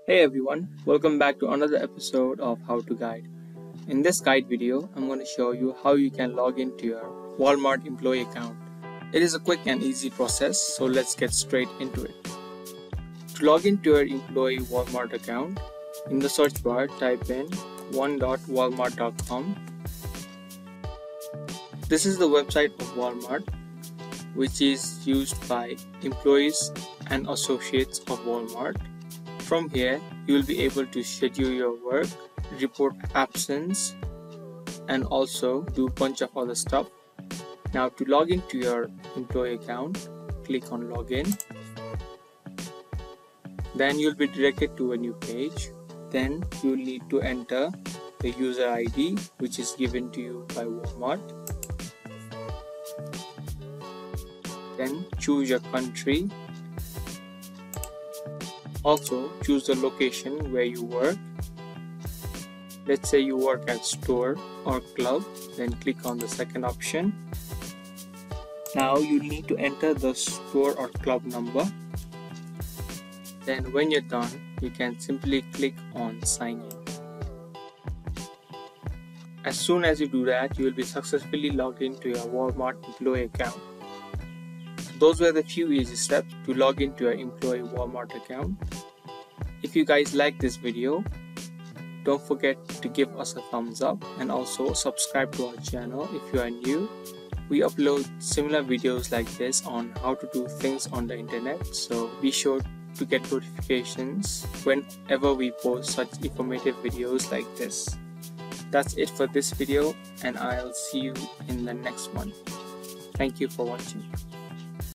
Hey everyone, welcome back to another episode of How to Guide. In this guide video, I'm going to show you how you can log into your Walmart employee account. It is a quick and easy process, so let's get straight into it. To log into your employee Walmart account, in the search bar type in one.walmart.com. This is the website of Walmart, which is used by employees and associates of Walmart. From here, you will be able to schedule your work, report absence, and also do a bunch of other stuff. Now to log into your employee account, click on login. Then you'll be directed to a new page. Then you'll need to enter the user ID which is given to you by Walmart. Then choose your country. Also choose the location where you work. Let's say you work at store or club, then click on the second option. Now you need to enter the store or club number. Then when you're done, you can simply click on sign in. As soon as you do that, you will be successfully logged into your Walmart employee account. Those were the few easy steps to log into your employee Walmart account. If you guys like this video, don't forget to give us a thumbs up and also subscribe to our channel if you are new. We upload similar videos like this on how to do things on the internet, so be sure to get notifications whenever we post such informative videos like this. That's it for this video, and I'll see you in the next one. Thank you for watching.